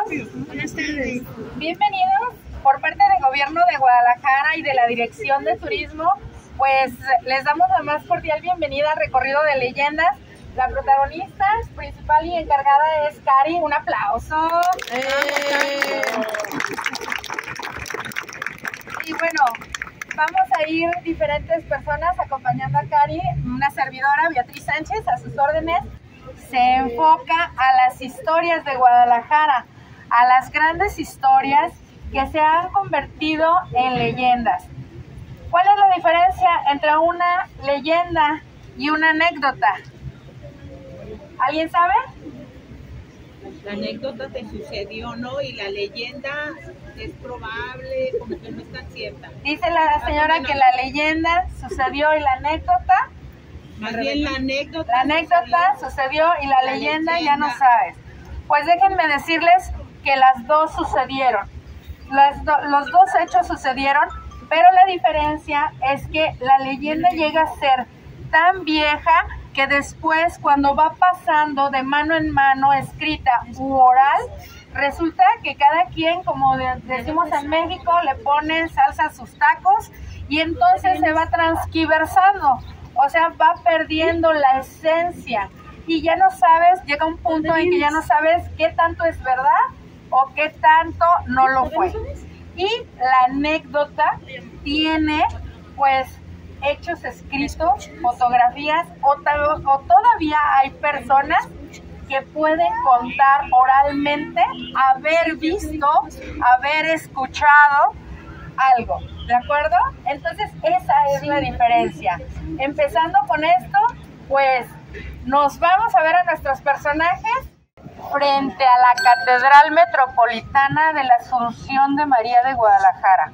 Buenas tardes. Bienvenidos por parte del Gobierno de Guadalajara y de la Dirección de Turismo. Pues les damos la más cordial bienvenida al recorrido de leyendas. La protagonista principal y encargada es Cari. Un aplauso. Y bueno, vamos a ir diferentes personas acompañando a Cari. Una servidora, Beatriz Sánchez, a sus órdenes. Se enfoca a las historias de Guadalajara, a las grandes historias que se han convertido en leyendas. ¿Cuál es la diferencia entre una leyenda y una anécdota? ¿Alguien sabe? La anécdota te sucedió, ¿no? Y la leyenda es probable, como que no es tan cierta. Dice la señora que la leyenda sucedió y la anécdota... Más bien la anécdota. La anécdota sucedió y la leyenda ya no sabes. Pues déjenme decirles que las dos sucedieron. Los dos hechos sucedieron, pero la diferencia es que la leyenda llega a ser tan vieja que después, cuando va pasando de mano en mano, escrita u oral, resulta que cada quien, como decimos en México, le pone salsa a sus tacos y entonces se va transquiversando. O sea, va perdiendo la esencia y ya no sabes, llega un punto en que ya no sabes qué tanto es verdad o qué tanto no lo fue. Y la anécdota tiene, pues, hechos escritos, fotografías o todavía hay personas que pueden contar oralmente haber visto, haber escuchado algo, ¿de acuerdo? Entonces esa es la diferencia. Empezando con esto, pues nos vamos a ver a nuestros personajes frente a la Catedral Metropolitana de la Asunción de María de Guadalajara.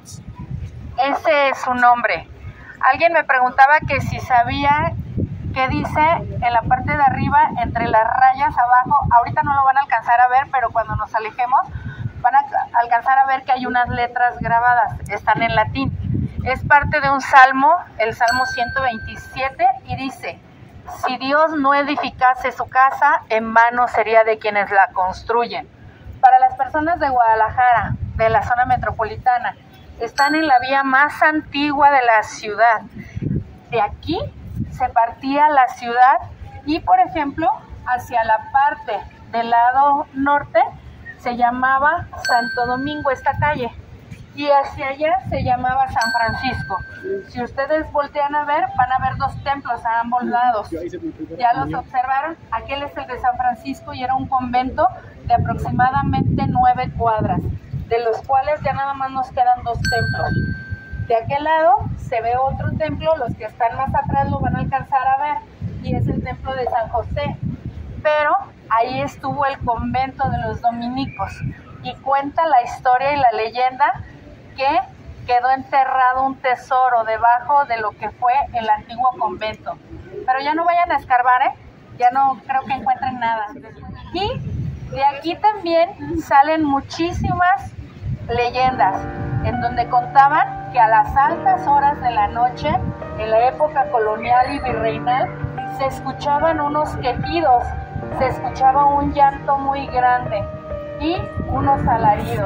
Ese es su nombre. Alguien me preguntaba que si sabía qué dice en la parte de arriba, entre las rayas abajo. Ahorita no lo van a alcanzar a ver, pero cuando nos alejemos van a alcanzar a ver que hay unas letras grabadas, están en latín. Es parte de un salmo, el Salmo 127, y dice: si Dios no edificase su casa, en vano sería de quienes la construyen. Para las personas de Guadalajara, de la zona metropolitana, están en la vía más antigua de la ciudad. De aquí se partía la ciudad y, por ejemplo, hacia la parte del lado norte, se llamaba Santo Domingo esta calle, y hacia allá se llamaba San Francisco. Si ustedes voltean a ver, van a ver dos templos a ambos lados. ¿Ya los observaron? Aquel es el de San Francisco y era un convento de aproximadamente 9 cuadras, de los cuales ya nada más nos quedan 2 templos. De aquel lado se ve otro templo, los que están más atrás lo van a alcanzar a ver, y es el templo de San José. Pero ahí estuvo el convento de los dominicos y cuenta la historia y la leyenda que quedó enterrado un tesoro debajo de lo que fue el antiguo convento. Pero ya no vayan a escarbar, ya no creo que encuentren nada. Y de aquí también salen muchísimas leyendas en donde contaban que a las altas horas de la noche, en la época colonial y virreinal, se escuchaban unos quejidos, se escuchaba un llanto muy grande y unos alaridos.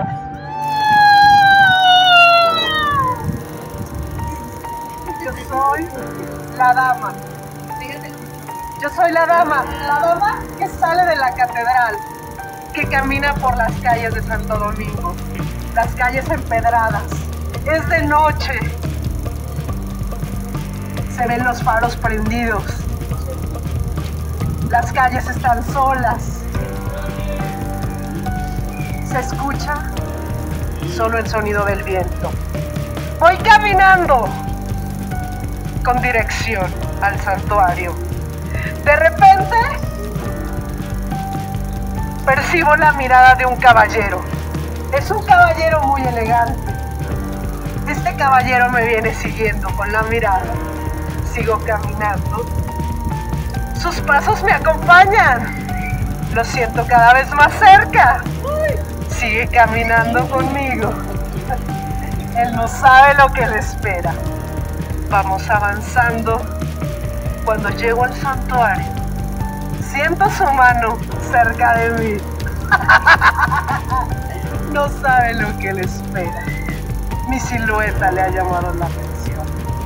Yo soy la dama. Yo soy la dama que sale de la catedral, que camina por las calles de Santo Domingo, las calles empedradas. Es de noche. Se ven los faros prendidos. Las calles están solas. Se escucha solo el sonido del viento. Voy caminando con dirección al santuario. De repente percibo la mirada de un caballero. Es un caballero muy elegante. Este caballero me viene siguiendo con la mirada. Sigo caminando. Sus pasos me acompañan. Lo siento cada vez más cerca. Sigue caminando conmigo. Él no sabe lo que le espera. Vamos avanzando. Cuando llego al santuario, siento su mano cerca de mí. que él espera. Mi silueta le ha llamado la atención.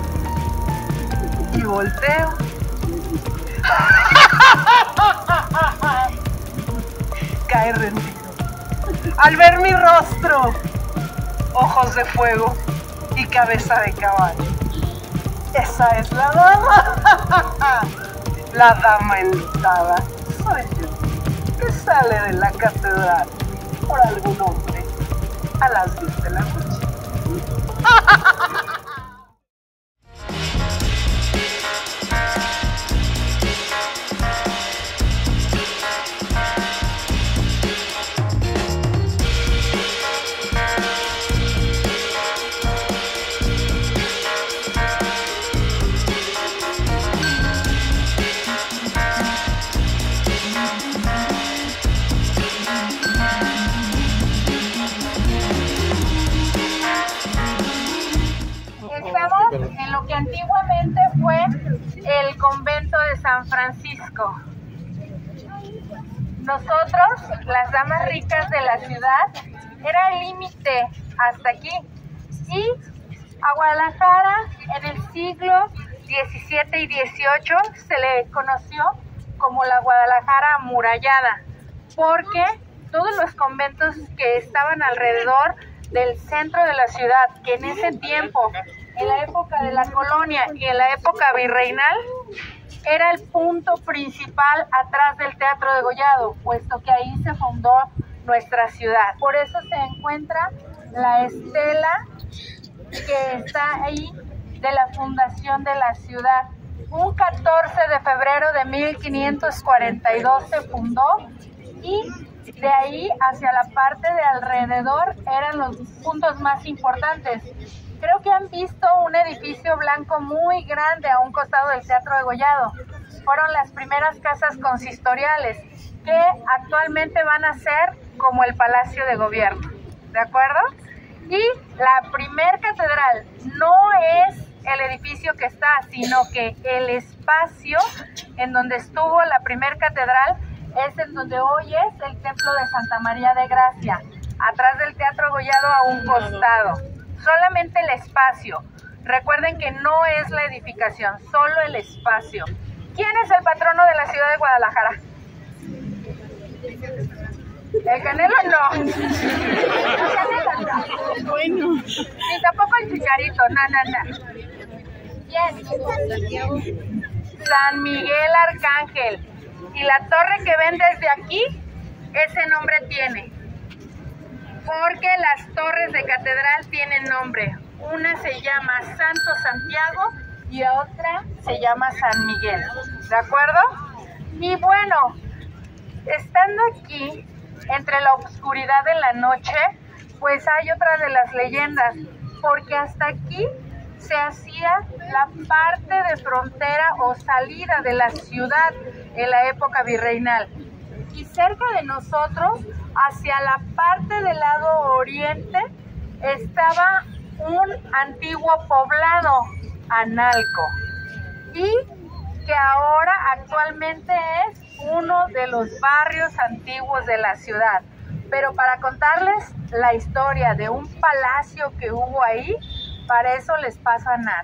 Y volteo. Cae rendido. Al ver mi rostro, ojos de fuego y cabeza de caballo. Esa es la dama. La dama enlutada. Soy yo, que sale de la catedral por algún hombre a las 10 de la noche. En lo que antiguamente fue el convento de San Francisco. Nosotros, las damas ricas de la ciudad, era el límite hasta aquí. Y a Guadalajara en el siglo XVII y XVIII se le conoció como la Guadalajara amurallada, porque todos los conventos que estaban alrededor del centro de la ciudad, que en ese tiempo, en la época de la colonia y en la época virreinal, era el punto principal atrás del Teatro Degollado, puesto que ahí se fundó nuestra ciudad. Por eso se encuentra la estela que está ahí de la fundación de la ciudad. Un 14 de febrero de 1542 se fundó y de ahí hacia la parte de alrededor eran los puntos más importantes. Creo que han visto un edificio blanco muy grande a un costado del Teatro Degollado. Fueron las primeras casas consistoriales que actualmente van a ser como el Palacio de Gobierno, ¿de acuerdo? Y la primer catedral no es el edificio que está, sino que el espacio en donde estuvo la primer catedral es en donde hoy es el Templo de Santa María de Gracia, atrás del Teatro Degollado a un costado. Solamente el espacio. Recuerden que no es la edificación, solo el espacio. ¿Quién es el patrono de la ciudad de Guadalajara? ¿El Canelo? No. El Canelo no. Bueno. Ni tampoco el Chicharito, no. ¿Quién? San Miguel Arcángel. Y la torre que ven desde aquí, ese nombre tiene. Porque las torres de catedral tienen nombre. Una se llama Santo Santiago y otra se llama San Miguel. ¿De acuerdo? Y bueno, estando aquí, entre la oscuridad de la noche, pues hay otra de las leyendas. Porque hasta aquí se hacía la parte de frontera o salida de la ciudad en la época virreinal. Y cerca de nosotros, hacia la parte del lado oriente, estaba un antiguo poblado, Analco, y que ahora actualmente es uno de los barrios antiguos de la ciudad. Pero para contarles la historia de un palacio que hubo ahí, para eso les paso a Nat.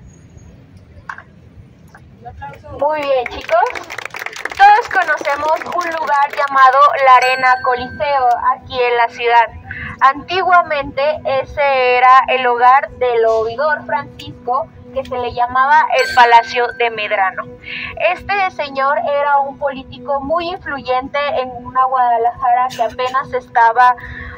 Muy bien, chicos. Todos conocemos un lugar llamado la Arena Coliseo, aquí en la ciudad. Antiguamente ese era el hogar del oidor Francisco, que se le llamaba el Palacio de Medrano. Este señor era un político muy influyente en una Guadalajara que apenas estaba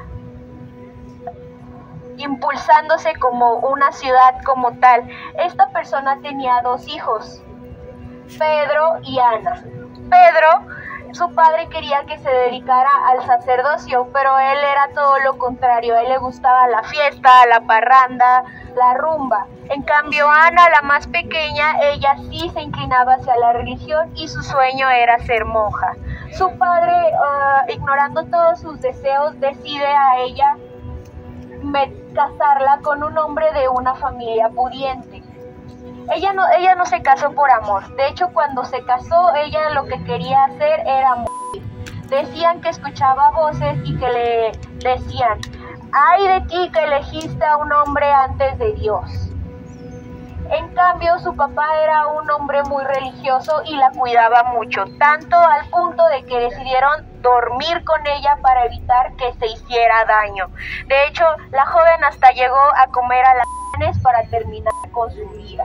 impulsándose como una ciudad como tal. Esta persona tenía dos hijos, Pedro y Ana. Pedro, su padre quería que se dedicara al sacerdocio, pero él era todo lo contrario. A él le gustaba la fiesta, la parranda, la rumba. En cambio, Ana, la más pequeña, ella sí se inclinaba hacia la religión y su sueño era ser monja. Su padre, ignorando todos sus deseos, decide a ella casarla con un hombre de una familia pudiente. Ella no se casó por amor. De hecho, cuando se casó, ella lo que quería hacer era morir. Decían que escuchaba voces y que le decían: ¡ay de ti que elegiste a un hombre antes de Dios! En cambio, su papá era un hombre muy religioso y la cuidaba mucho, tanto al punto de que decidieron dormir con ella para evitar que se hiciera daño. De hecho, la joven hasta llegó a comer alacranes para terminar con su vida.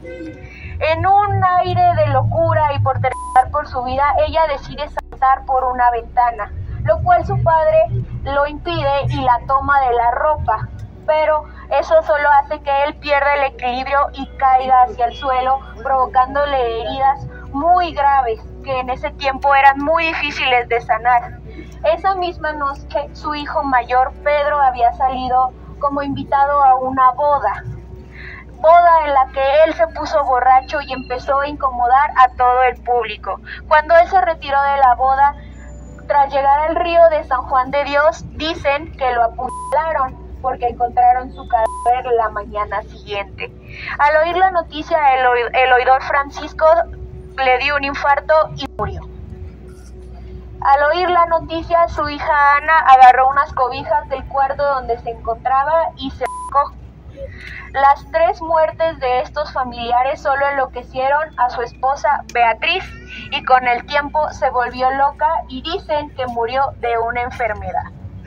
En un aire de locura y por terminar por su vida, ella decide saltar por una ventana, lo cual su padre lo impide y la toma de la ropa. Pero eso solo hace que él pierda el equilibrio y caiga hacia el suelo, provocándole heridas muy graves que en ese tiempo eran muy difíciles de sanar. Esa misma noche, su hijo mayor, Pedro, había salido como invitado a una boda en la que él se puso borracho y empezó a incomodar a todo el público. Cuando él se retiró de la boda, tras llegar al río de San Juan de Dios, dicen que lo apuñalaron porque encontraron su cadáver la mañana siguiente. Al oír la noticia, el oidor Francisco le dio un infarto y murió. Al oír la noticia, su hija Ana agarró unas cobijas del cuarto donde se encontraba y se secó. Las 3 muertes de estos familiares solo enloquecieron a su esposa Beatriz y con el tiempo se volvió loca y dicen que murió de una enfermedad.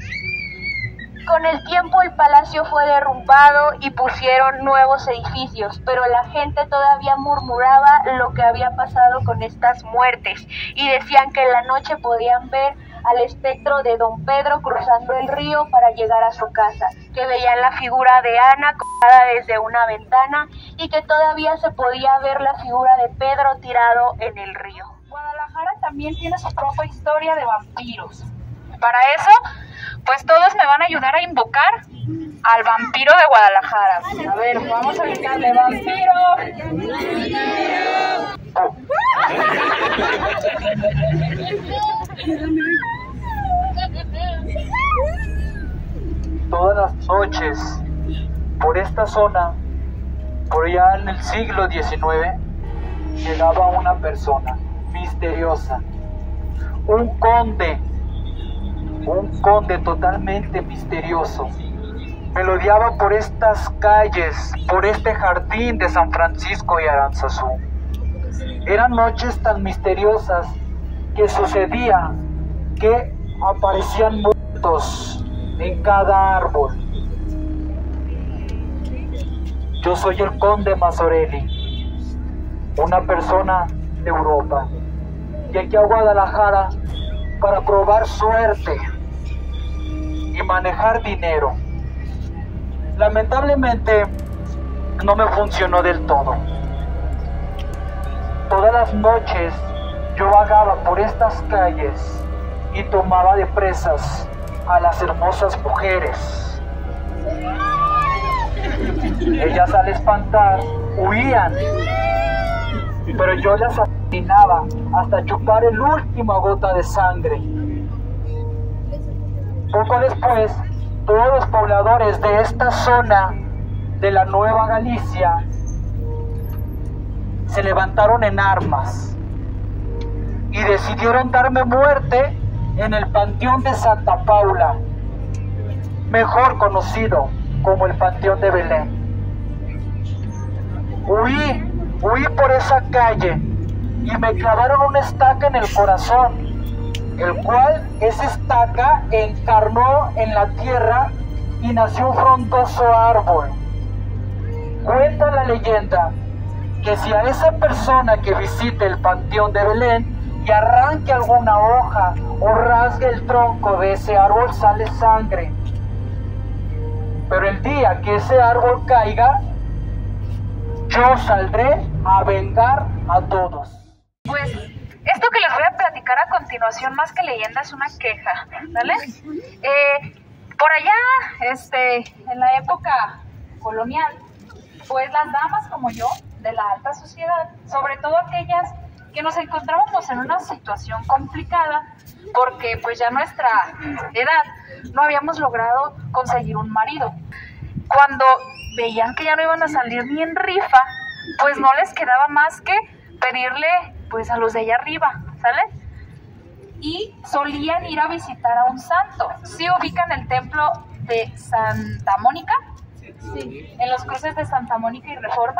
Con el tiempo el palacio fue derrumbado y pusieron nuevos edificios, pero la gente todavía murmuraba lo que había pasado con estas muertes y decían que en la noche podían ver al espectro de don Pedro cruzando el río para llegar a su casa, que veían la figura de Ana colgada desde una ventana y que todavía se podía ver la figura de Pedro tirado en el río. Guadalajara también tiene su propia historia de vampiros. Para eso, pues todos me van a ayudar a invocar al vampiro de Guadalajara. A ver, vamos a gritarle, ¡vampiro! Todas las noches, por esta zona, por allá en el siglo XIX, llegaba una persona misteriosa, un conde totalmente misterioso. Merodeaba por estas calles, por este jardín de San Francisco y Aranzazú. Eran noches tan misteriosas que sucedía que aparecían muertos en cada árbol. Yo soy el conde Mazzorelli, una persona de Europa, y aquí a Guadalajara para probar suerte y manejar dinero. Lamentablemente no me funcionó del todo. Todas las noches yo vagaba por estas calles y tomaba de presas a las hermosas mujeres. Ellas al espantar huían, pero yo las asesinaba hasta chupar el última gota de sangre. Poco después, todos los pobladores de esta zona de la Nueva Galicia se levantaron en armas y decidieron darme muerte en el Panteón de Santa Paula, mejor conocido como el Panteón de Belén. Huí por esa calle y me clavaron una estaca en el corazón, el cual esa estaca encarnó en la tierra y nació un frondoso árbol. Cuenta la leyenda que si a esa persona que visite el Panteón de Belén y arranque alguna hoja o rasgue el tronco de ese árbol, sale sangre. Pero el día que ese árbol caiga, yo saldré a vengar a todos. Pues esto que les voy a platicar a continuación, más que leyenda, es una queja, ¿vale? Por allá, en la época colonial, pues las damas como yo, de la alta sociedad, sobre todo aquellas que nos encontrábamos en una situación complicada, porque pues ya nuestra edad no habíamos logrado conseguir un marido. Cuando veían que ya no iban a salir ni en rifa, pues no les quedaba más que pedirle pues a los de allá arriba, ¿sale? Y solían ir a visitar a un santo. Sí ubican el templo de Santa Mónica, en los cruces de Santa Mónica y Reforma.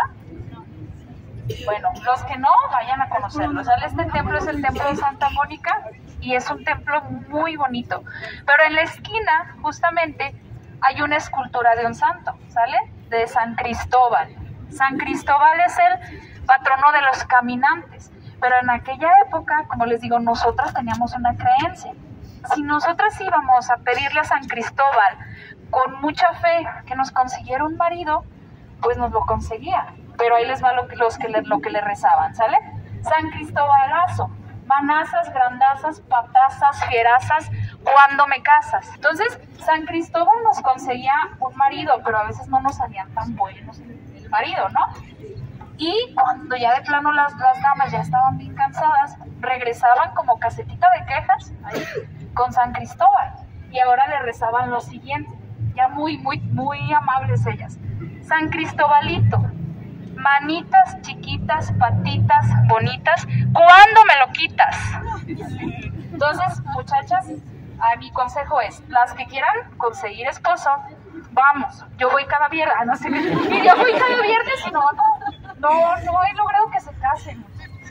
Bueno, los que no, vayan a conocerlo. ¿Sale? Este templo es el templo de Santa Mónica y es un templo muy bonito. Pero en la esquina, justamente, hay una escultura de un santo, ¿sale? De San Cristóbal. San Cristóbal es el patrono de los caminantes. Pero en aquella época, como les digo, nosotras teníamos una creencia. Si nosotras íbamos a pedirle a San Cristóbal con mucha fe que nos consiguiera un marido, pues nos lo conseguía. Pero ahí les va lo que le rezaban, ¿sale? San Cristóbalazo, manazas, grandazas, patazas, fierazas, ¿cuándo me casas? Entonces, San Cristóbal nos conseguía un marido, pero a veces no nos salían tan buenos el marido, ¿no? Y cuando ya de plano las damas ya estaban bien cansadas, regresaban como casetita de quejas ahí, con San Cristóbal. Y ahora le rezaban lo siguiente, ya muy amables ellas. San Cristóbalito, manitas chiquitas, patitas bonitas, ¿cuándo me lo quitas? Entonces, muchachas, mi consejo es, las que quieran conseguir esposo, vamos, yo voy cada viernes, no sé, y yo voy cada viernes y no he logrado que se casen.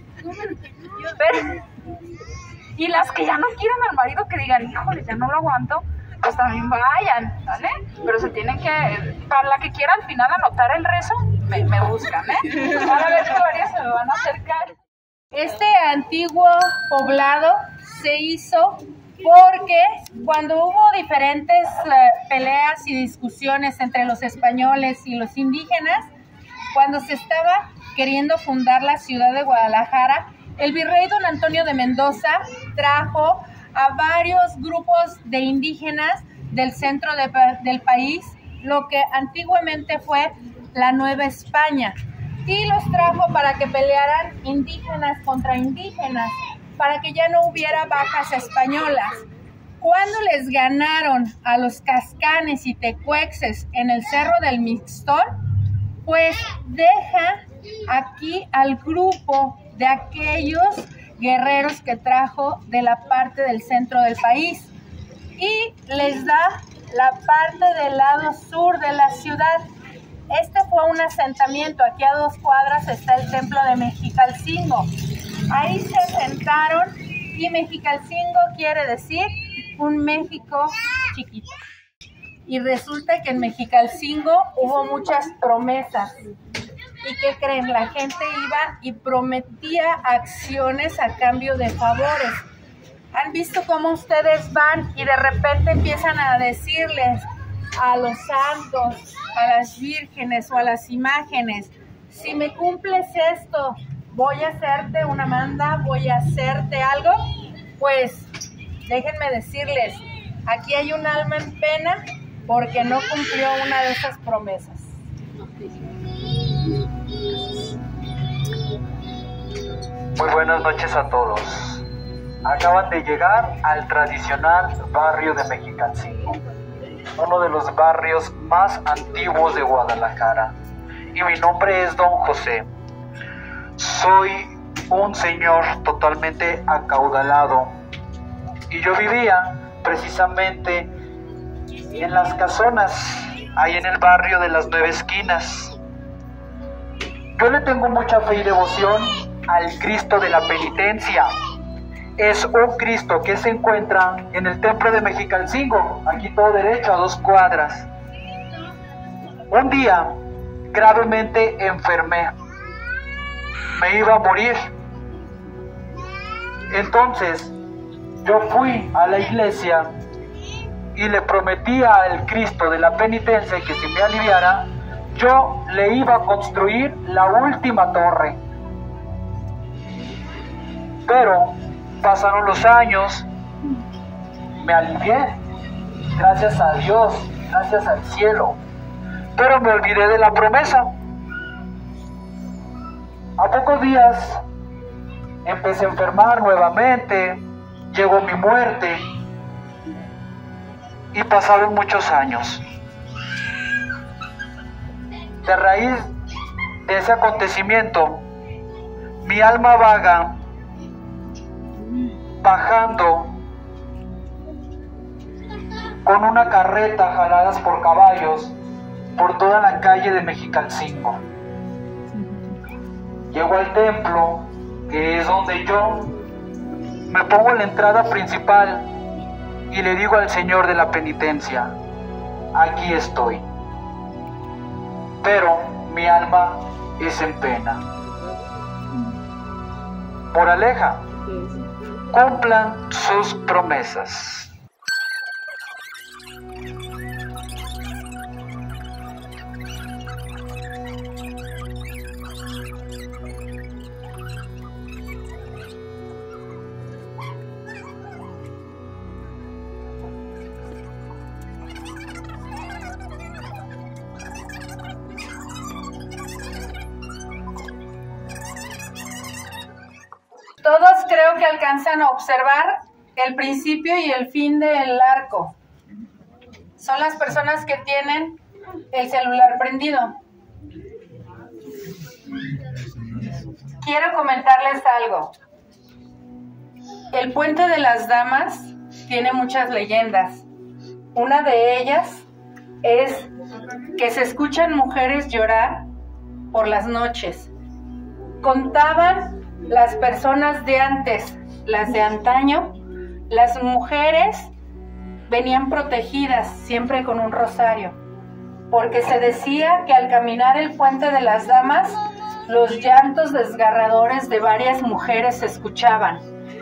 Pero, y las que ya no quieran al marido, que digan, híjole, ya no lo aguanto, pues también vayan, ¿vale? Pero se tienen que, para la que quiera al final anotar el rezo, me buscan, ¿eh? Van a ver que varias se me van a acercar. Este antiguo poblado se hizo porque cuando hubo diferentes peleas y discusiones entre los españoles y los indígenas, cuando se estaba queriendo fundar la ciudad de Guadalajara, el virrey don Antonio de Mendoza trajo a varios grupos de indígenas del centro del país, lo que antiguamente fue la Nueva España, y los trajo para que pelearan indígenas contra indígenas, para que ya no hubiera bajas españolas. Cuando les ganaron a los cascanes y tecuexes en el Cerro del Mixtón, pues deja aquí al grupo de aquellos guerreros que trajo de la parte del centro del país y les da la parte del lado sur de la ciudad. Este fue un asentamiento. Aquí a 2 cuadras está el templo de Mexicalcingo. Ahí se asentaron y Mexicalcingo quiere decir un México chiquito. Y resulta que en Mexicalcingo hubo muchas promesas. ¿Y qué creen? La gente iba y prometía acciones a cambio de favores. ¿Han visto cómo ustedes van y de repente empiezan a decirles a los santos, a las vírgenes o a las imágenes, si me cumples esto, voy a hacerte una manda, voy a hacerte algo? Pues déjenme decirles, aquí hay un alma en pena porque no cumplió una de esas promesas. Muy buenas noches a todos. Acaban de llegar al tradicional barrio de Mexicalcingo, uno de los barrios más antiguos de Guadalajara. Y mi nombre es Don José. Soy un señor totalmente acaudalado. Y yo vivía precisamente en las casonas, ahí en el barrio de las 9 esquinas. Yo le tengo mucha fe y devoción al Cristo de la Penitencia. Es un Cristo que se encuentra en el templo de Mexicalcingo, aquí todo derecho a 2 cuadras. Un día gravemente enfermé, me iba a morir. Entonces yo fui a la iglesia y le prometí al Cristo de la Penitencia que si me aliviara, yo le iba a construir la última torre. Pero pasaron los años, me alivié, gracias a Dios, gracias al cielo, pero me olvidé de la promesa. A pocos días empecé a enfermar nuevamente, llegó mi muerte y pasaron muchos años. De raíz de ese acontecimiento, mi alma vaga bajando con una carreta jaladas por caballos por toda la calle de Mexicalcingo. Llego al templo, que es donde yo me pongo en la entrada principal y le digo al Señor de la penitencia: aquí estoy. Pero mi alma es en pena. Moraleja: cumplan sus promesas. Todos creo que alcanzan a observar el principio y el fin del arco. Son las personas que tienen el celular prendido. Quiero comentarles algo. El Puente de las Damas tiene muchas leyendas. Una de ellas es que se escuchan mujeres llorar por las noches. Contaban las personas de antes, las de antaño, las mujeres venían protegidas siempre con un rosario, porque se decía que al caminar el Puente de las Damas, los llantos desgarradores de varias mujeres se escuchaban.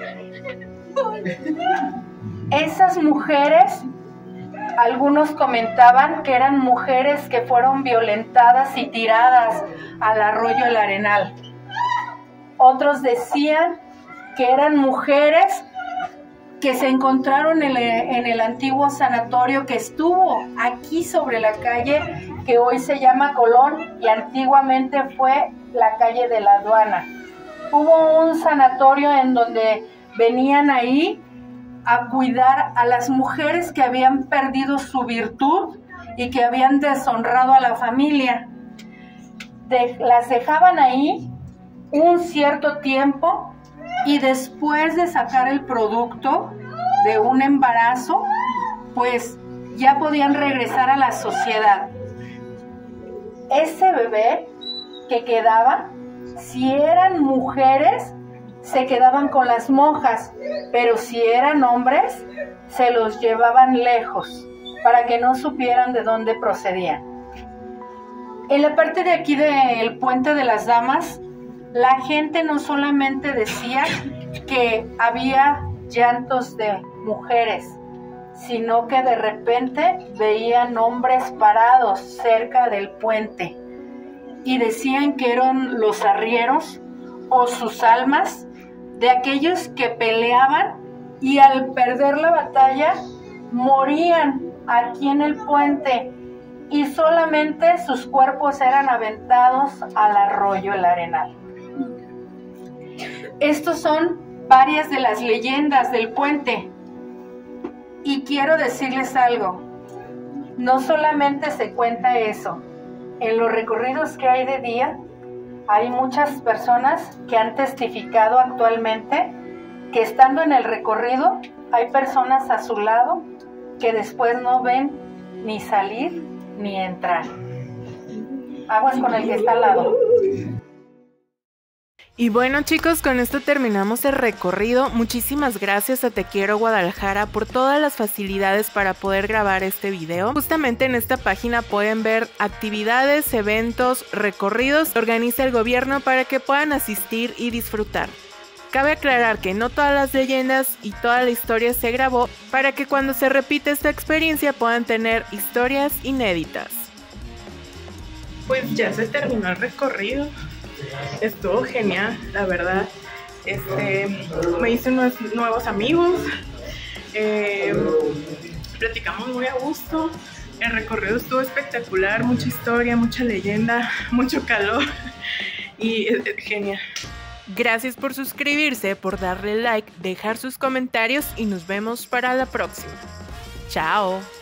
Esas mujeres, algunos comentaban que eran mujeres que fueron violentadas y tiradas al arroyo El Arenal. Otros decían que eran mujeres que se encontraron en el antiguo sanatorio que estuvo aquí sobre la calle que hoy se llama Colón y antiguamente fue la calle de la Aduana. Hubo un sanatorio en donde venían ahí a cuidar a las mujeres que habían perdido su virtud y que habían deshonrado a la familia. Las dejaban ahí un cierto tiempo y después de sacar el producto de un embarazo, pues ya podían regresar a la sociedad. Ese bebé que quedaba, si eran mujeres, se quedaban con las monjas, pero si eran hombres, se los llevaban lejos para que no supieran de dónde procedían. En la parte de aquí del Puente de las Damas, la gente no solamente decía que había llantos de mujeres, sino que de repente veían hombres parados cerca del puente y decían que eran los arrieros o sus almas de aquellos que peleaban y al perder la batalla morían aquí en el puente y solamente sus cuerpos eran aventados al arroyo El Arenal. Estos son varias de las leyendas del puente. Y quiero decirles algo. No solamente se cuenta eso. En los recorridos que hay de día, hay muchas personas que han testificado actualmente que estando en el recorrido, hay personas a su lado que después no ven ni salir ni entrar. Aguas con el que está al lado. Y bueno, chicos, con esto terminamos el recorrido. Muchísimas gracias a Te Quiero Guadalajara por todas las facilidades para poder grabar este video. Justamente en esta página pueden ver actividades, eventos, recorridos que organiza el gobierno para que puedan asistir y disfrutar. Cabe aclarar que no todas las leyendas y toda la historia se grabó para que cuando se repite esta experiencia puedan tener historias inéditas. Pues ya se terminó el recorrido. Estuvo genial, la verdad. Me hice unos nuevos amigos, platicamos muy a gusto. El recorrido estuvo espectacular, mucha historia, mucha leyenda, mucho calor y genial. Gracias por suscribirse, por darle like, dejar sus comentarios y nos vemos para la próxima. Chao.